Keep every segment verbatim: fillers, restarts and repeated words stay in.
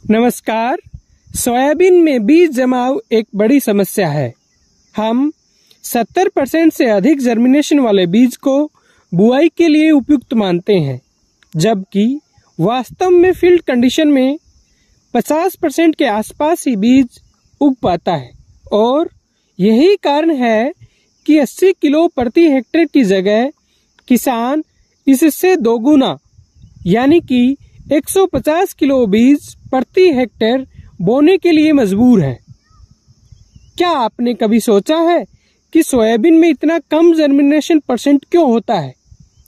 नमस्कार। सोयाबीन में बीज जमाव एक बड़ी समस्या है। हम सत्तर परसेंट से अधिक जर्मिनेशन वाले बीज को बुआई के लिए उपयुक्त मानते हैं, जबकि वास्तव में फील्ड कंडीशन में पचास परसेंट के आसपास ही बीज उग पाता है। और यही कारण है कि अस्सी किलो प्रति हेक्टेयर की जगह किसान इससे दोगुना यानी कि एक सौ पचास किलो बीज प्रति हेक्टेयर बोने के लिए मजबूर है। क्या आपने कभी सोचा है कि सोयाबीन में इतना कम जर्मिनेशन परसेंट क्यों होता है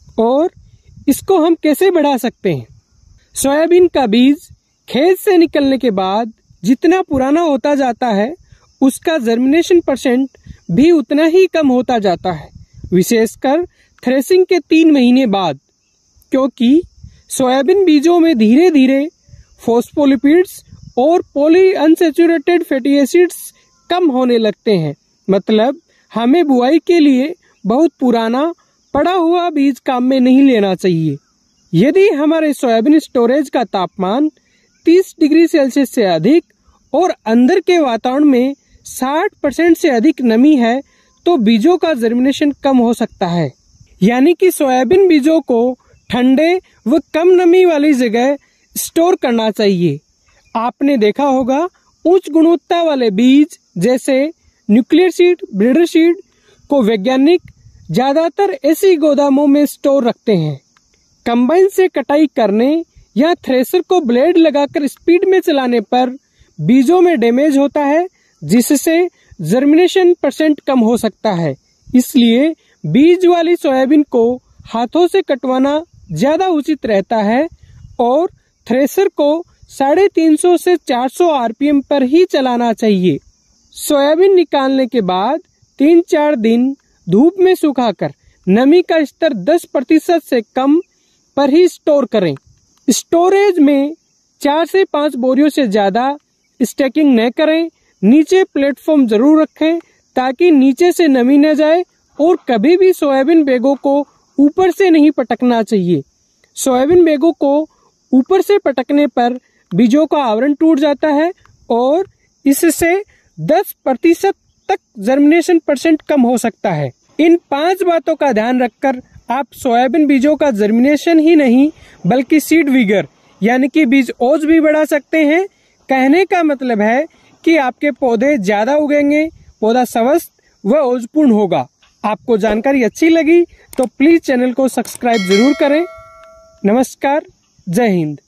और इसको हम कैसे बढ़ा सकते हैं? सोयाबीन का बीज खेत से निकलने के बाद जितना पुराना होता जाता है, उसका जर्मिनेशन परसेंट भी उतना ही कम होता जाता है, विशेषकर थ्रेसिंग के तीन महीने बाद, क्योंकि सोयाबीन बीजों में धीरे धीरे फॉस्फोलिपिड्स और पॉली अनसैचुरेटेड फैटी एसिड्स कम होने लगते हैं। मतलब हमें बुआई के लिए बहुत पुराना पड़ा हुआ बीज काम में नहीं लेना चाहिए। यदि हमारे सोयाबीन स्टोरेज का तापमान तीस डिग्री सेल्सियस से अधिक और अंदर के वातावरण में साठ परसेंट से अधिक नमी है, तो बीजों का जर्मिनेशन कम हो सकता है। यानी कि सोयाबीन बीजों को ठंडे व कम नमी वाली जगह स्टोर करना चाहिए। आपने देखा होगा उच्च गुणवत्ता वाले बीज जैसे न्यूक्लियर सीड, ब्रीडर सीड को वैज्ञानिक ज्यादातर ऐसी गोदामों में स्टोर रखते हैं। कंबाइन से कटाई करने या थ्रेसर को ब्लेड लगाकर स्पीड में चलाने पर बीजों में डैमेज होता है, जिससे जर्मिनेशन परसेंट कम हो सकता है। इसलिए बीज वाली सोयाबीन को हाथों से कटवाना ज्यादा उचित रहता है और थ्रेसर को साढ़े तीन सौ से चार सौ आरपीएम पर ही चलाना चाहिए। सोयाबीन निकालने के बाद तीन चार दिन धूप में सुखाकर नमी का स्तर दस प्रतिशत से कम पर ही स्टोर करें। स्टोरेज में चार से पाँच बोरियों से ज्यादा स्टैकिंग न करें। नीचे प्लेटफॉर्म जरूर रखें ताकि नीचे से नमी न जाए, और कभी भी सोयाबीन बैगों को ऊपर से नहीं पटकना चाहिए। सोयाबीन बैगों को ऊपर से पटकने पर बीजों का आवरण टूट जाता है और इससे दस प्रतिशत तक जर्मिनेशन परसेंट कम हो सकता है। इन पांच बातों का ध्यान रखकर आप सोयाबीन बीजों का जर्मिनेशन ही नहीं बल्कि सीड विगर यानी कि बीज ओज भी बढ़ा सकते हैं। कहने का मतलब है कि आपके पौधे ज्यादा उगेंगे, पौधा स्वस्थ व ओजपूर्ण होगा। आपको जानकारी अच्छी लगी तो प्लीज चैनल को सब्सक्राइब जरूर करें। नमस्कार, जय हिंद।